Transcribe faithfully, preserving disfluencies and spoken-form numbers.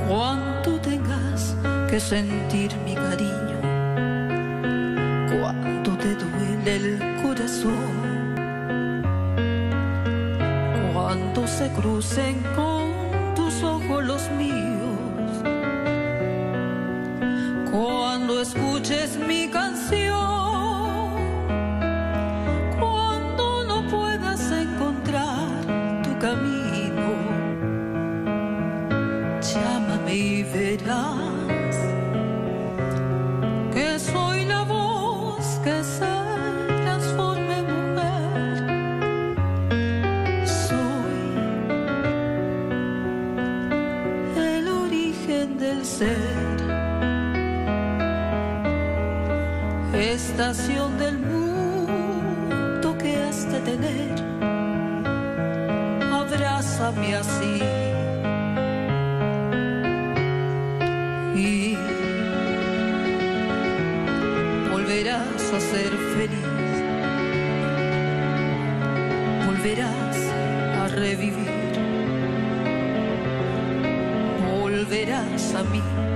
cuando tengas que sentir mi cariño, cuando te duele el corazón, cuando se crucen con tus ojos los míos, cuando escuches mi canción, cuando no puedas encontrar tu camino, llámame y verás que soy la voz que se transforma en mujer. Soy el origen del ser, estación del mundo que has de tener. Abrázame así y volverás a ser feliz, volverás a revivir, volverás a mí.